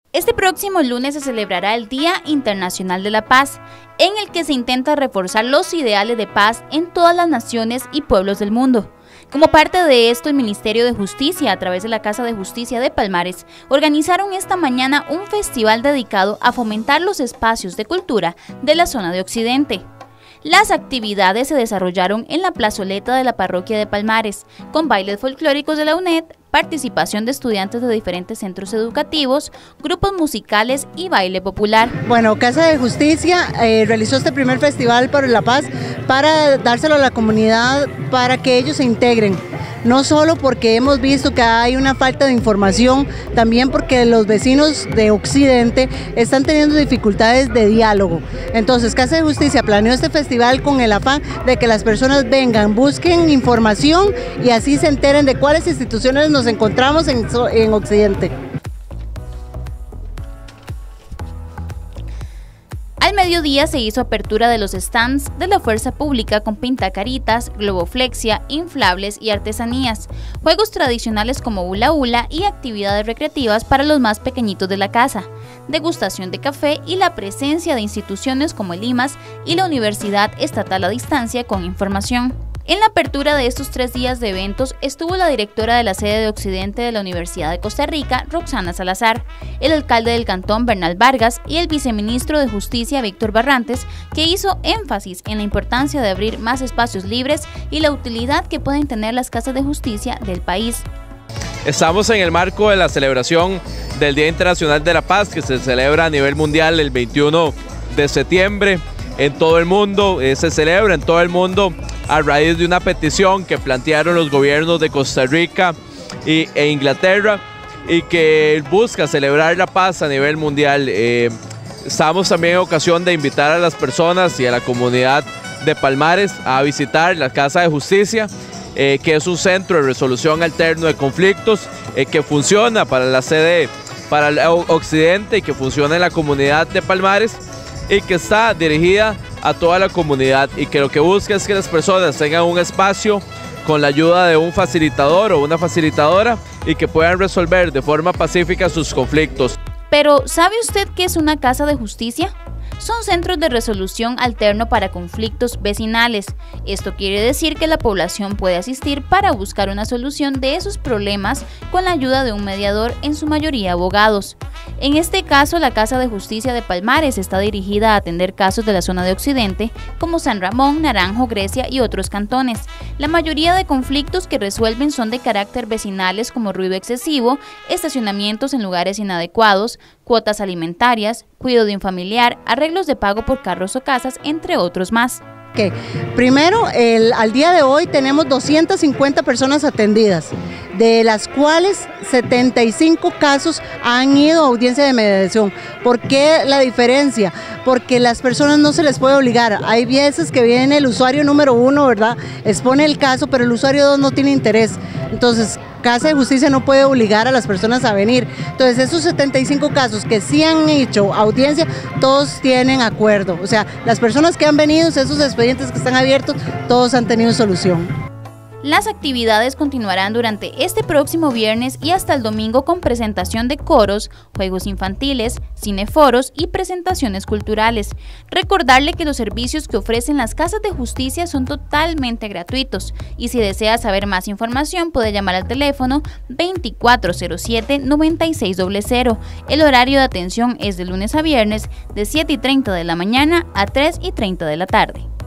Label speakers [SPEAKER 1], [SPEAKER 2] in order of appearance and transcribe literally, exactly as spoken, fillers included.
[SPEAKER 1] Este próximo lunes se celebrará el Día Internacional de la Paz, en el que se intenta reforzar los ideales de paz en todas las naciones y pueblos del mundo. Como parte de esto, el Ministerio de Justicia, a través de la Casa de Justicia de Palmares, organizaron esta mañana un festival dedicado a fomentar los espacios de cultura de la zona de Occidente. Las actividades se desarrollaron en la plazoleta de la parroquia de Palmares, con bailes folclóricos de la U N E D, participación de estudiantes de diferentes centros educativos, grupos musicales y baile popular.
[SPEAKER 2] Bueno, Casa de Justicia eh, realizó este primer festival por la paz para dárselo a la comunidad para que ellos se integren. No solo porque hemos visto que hay una falta de información, también porque los vecinos de Occidente están teniendo dificultades de diálogo. Entonces, Casa de Justicia planeó este festival con el afán de que las personas vengan, busquen información y así se enteren de cuáles instituciones nos encontramos en, en Occidente.
[SPEAKER 1] Al mediodía se hizo apertura de los stands de la Fuerza Pública con pintacaritas, globoflexia, inflables y artesanías, juegos tradicionales como hula hula y actividades recreativas para los más pequeñitos de la casa, degustación de café y la presencia de instituciones como el I M A S y la Universidad Estatal a Distancia con información. En la apertura de estos tres días de eventos estuvo la directora de la sede de Occidente de la Universidad de Costa Rica, Roxana Salazar, el alcalde del cantón, Bernal Vargas, y el viceministro de Justicia, Víctor Barrantes, que hizo énfasis en la importancia de abrir más espacios libres y la utilidad que pueden tener las casas de justicia del país.
[SPEAKER 3] Estamos en el marco de la celebración del Día Internacional de la Paz, que se celebra a nivel mundial el veintiuno de septiembre en todo el mundo, eh, se celebra en todo el mundo a raíz de una petición que plantearon los gobiernos de Costa Rica y, e Inglaterra y que busca celebrar la paz a nivel mundial. Eh, estamos también en ocasión de invitar a las personas y a la comunidad de Palmares a visitar la Casa de Justicia, eh, que es un centro de resolución alterno de conflictos eh, que funciona para la sede, para el Occidente y que funciona en la comunidad de Palmares y que está dirigida a toda la comunidad y que lo que busca es que las personas tengan un espacio con la ayuda de un facilitador o una facilitadora y que puedan resolver de forma pacífica sus conflictos.
[SPEAKER 1] Pero, ¿sabe usted qué es una casa de justicia? Son centros de resolución alterno para conflictos vecinales. Esto quiere decir que la población puede asistir para buscar una solución de esos problemas con la ayuda de un mediador, en su mayoría abogados. En este caso, la Casa de Justicia de Palmares está dirigida a atender casos de la zona de Occidente, como San Ramón, Naranjo, Grecia y otros cantones. La mayoría de conflictos que resuelven son de carácter vecinales, como ruido excesivo, estacionamientos en lugares inadecuados, cuotas alimentarias, cuidado de un familiar, arreglos de pago por carros o casas, entre otros más.
[SPEAKER 2] Okay. Primero, el, al día de hoy tenemos doscientas cincuenta personas atendidas, de las cuales setenta y cinco casos han ido a audiencia de mediación. ¿Por qué la diferencia? Porque las personas no se les puede obligar. Hay veces que viene el usuario número uno, ¿verdad? Expone el caso, pero el usuario dos no tiene interés. Entonces, Casa de Justicia no puede obligar a las personas a venir. Entonces, esos setenta y cinco casos que sí han hecho audiencia, todos tienen acuerdo. O sea, las personas que han venido, esos expedientes que están abiertos, todos han tenido solución.
[SPEAKER 1] Las actividades continuarán durante este próximo viernes y hasta el domingo con presentación de coros, juegos infantiles, cineforos y presentaciones culturales. Recordarle que los servicios que ofrecen las casas de justicia son totalmente gratuitos y si desea saber más información puede llamar al teléfono veinticuatro cero siete, noventa y seis cero cero. El horario de atención es de lunes a viernes de siete y treinta de la mañana a tres y treinta de la tarde.